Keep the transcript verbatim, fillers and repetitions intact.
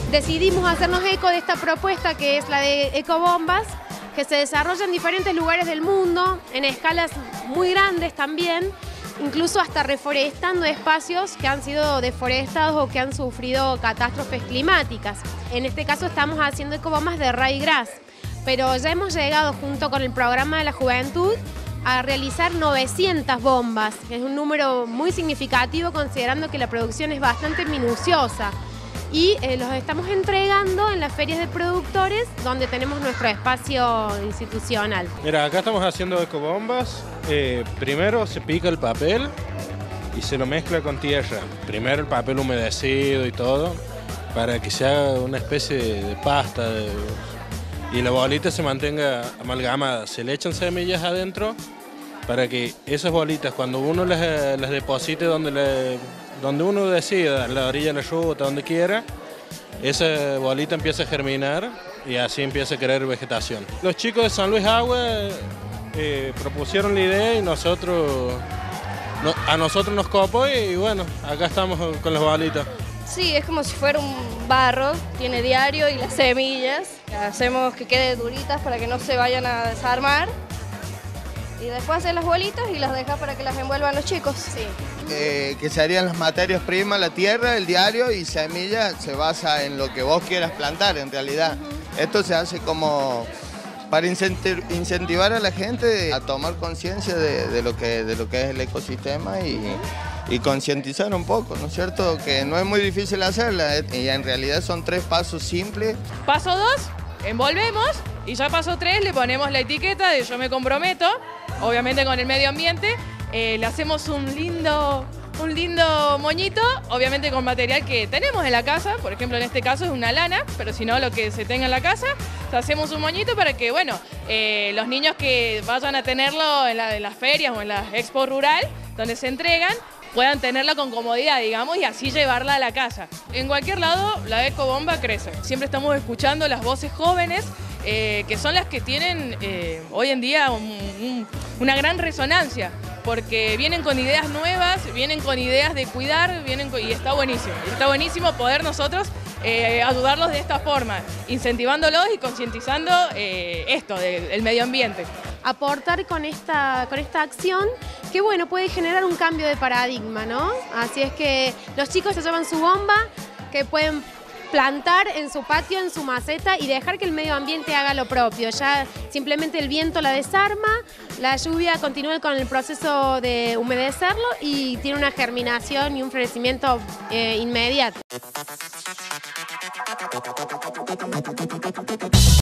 decidimos hacernos eco de esta propuesta que es la de ecobombas, que se desarrolla en diferentes lugares del mundo, en escalas muy grandes también, incluso hasta reforestando espacios que han sido deforestados o que han sufrido catástrofes climáticas. En este caso estamos haciendo ecobombas de ryegrass, pero ya hemos llegado junto con el programa de la juventud a realizar novecientas bombas, que es un número muy significativo considerando que la producción es bastante minuciosa. Y eh, los estamos entregando en las ferias de productores donde tenemos nuestro espacio institucional. Mira, acá estamos haciendo ecobombas. Eh, primero se pica el papel y se lo mezcla con tierra. Primero el papel humedecido y todo, para que se haga una especie de pasta de, y la bolita se mantenga amalgamada. Se le echan semillas adentro para que esas bolitas, cuando uno las, las deposite donde, le, donde uno decida, en la orilla de la ruta, donde quiera, esa bolita empieza a germinar y así empieza a crear vegetación. Los chicos de San Luis Agua eh, propusieron la idea y nosotros, no, a nosotros nos copó y bueno, acá estamos con las bolitas. Sí, es como si fuera un barro, tiene diario y las semillas. Hacemos que quede duritas para que no se vayan a desarmar. Y después hacer las bolitas y las deja para que las envuelvan los chicos. Sí. Eh, que serían las materias primas, la tierra, el diario y semilla se basa en lo que vos quieras plantar en realidad. Uh-huh. Esto se hace como para incentivar a la gente a tomar conciencia de, de, lo que, de lo que es el ecosistema y, y concientizar un poco, ¿no es cierto? Que no es muy difícil hacerla y en realidad son tres pasos simples. Paso dos, envolvemos y ya paso tres le ponemos la etiqueta de yo me comprometo, obviamente con el medio ambiente, eh, le hacemos un lindo, un lindo moñito, obviamente con material que tenemos en la casa, por ejemplo en este caso es una lana, pero si no lo que se tenga en la casa, hacemos un moñito para que bueno, eh, los niños que vayan a tenerlo en, la, en las ferias o en las expo rural, donde se entregan, puedan tenerla con comodidad, digamos, y así llevarla a la casa. En cualquier lado, la ecobomba crece. Siempre estamos escuchando las voces jóvenes, eh, que son las que tienen eh, hoy en día un, un, una gran resonancia, porque vienen con ideas nuevas, vienen con ideas de cuidar, vienen con, y está buenísimo. Y está buenísimo poder nosotros eh, ayudarlos de esta forma, incentivándolos y concientizando eh, esto del medio ambiente. Aportar con esta, con esta acción que bueno, puede generar un cambio de paradigma, ¿no? Así es que los chicos se llevan su bomba, que pueden plantar en su patio, en su maceta y dejar que el medio ambiente haga lo propio. Ya simplemente el viento la desarma, la lluvia continúa con el proceso de humedecerlo y tiene una germinación y un florecimiento eh, inmediato.